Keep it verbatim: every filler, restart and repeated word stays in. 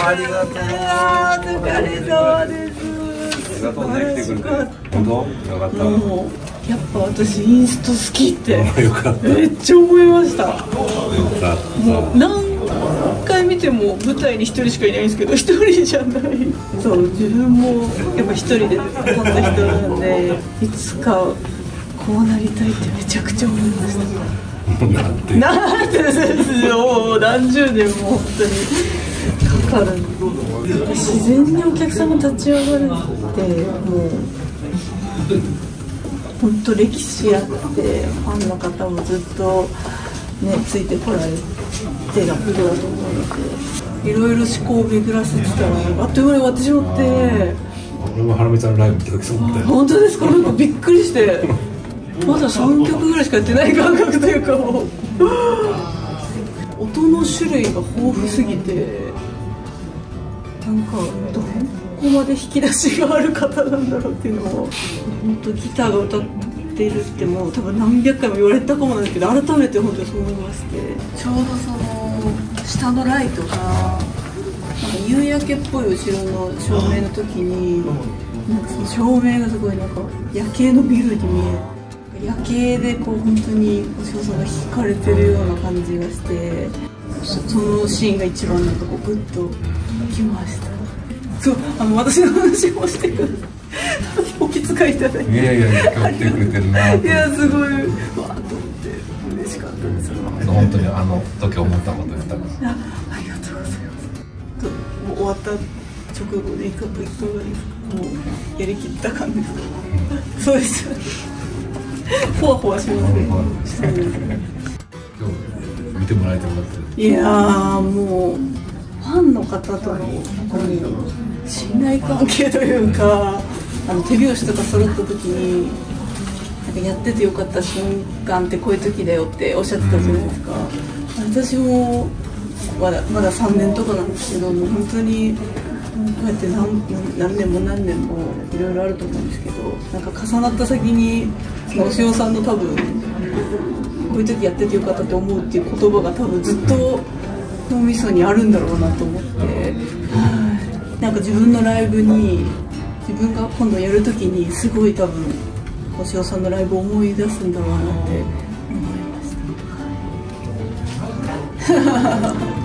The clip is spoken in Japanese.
ありがとう。 あーお疲れ様です。 ありがとうね、来てくれて。本当？よかった。 もうやっぱ私インスト好きってよかった。 めっちゃ思いました。 よかった。 もう何回見ても舞台に一人しかいないんですけど、一人じゃない。そう自分もやっぱ一人で立った人なんで、いつかこうなりたいってめちゃくちゃ思いました。 なんてなんてですよ、何十年も本当にかかる。自然にお客様立ち上がるってもう本当歴史あって、ファンの方もずっとねついてこられてなことだと思うので、いろいろ思考を巡らせてたらあっという間に終わってしまって。 俺もハラミちゃんのライブ見た時そう思ったよ。 本当ですか？なんかびっくりしてまださんきょくぐらいしかやってない感覚というか、もう音の種類が豊富すぎて、なんかどこまで引き出しがある方なんだろうっていうのを、本当ギターが歌ってるってもう多分何百回も言われたかもなんですけど、改めて本当にそう思いまして、ちょうどその下のライトがなんか夕焼けっぽい後ろの照明の時に、なんかその照明がすごいなんか夜景のビルに見えて。夜景でこう本当に星尾さんが惹かれてるような感じがして、そのシーンが一番なんかこうグッときました。そう、あの私の話をしてください。お気遣いいただいて。 いやいやいや、今日来てくれてるな。 いやすごいわーっと思って嬉しかったです。 本当にあの時思ったこと言ったから。 あ、ありがとうございます。ともう終わった直後でいかがですか。もうやりきった感ですか。うん、そうです。ほわほわしますね。 今日見てもらえてよかった。 いやーもうファンの方との信頼関係というか、あの手拍子とか揃った時になんかやっててよかった瞬間ってこういう時だよっておっしゃってたじゃないですか。私もまだまださんねんとかなんですけど、もう本当にこうやって 何, 何年も何年もいろいろあると思うんですけど、なんか重なった先に星尾さんの多分こういう時やっててよかったって思うっていう言葉が多分ずっと脳みそにあるんだろうなと思って、なんか自分のライブに自分が今度やる時にすごい多分星尾さんのライブを思い出すんだろうなって思いました。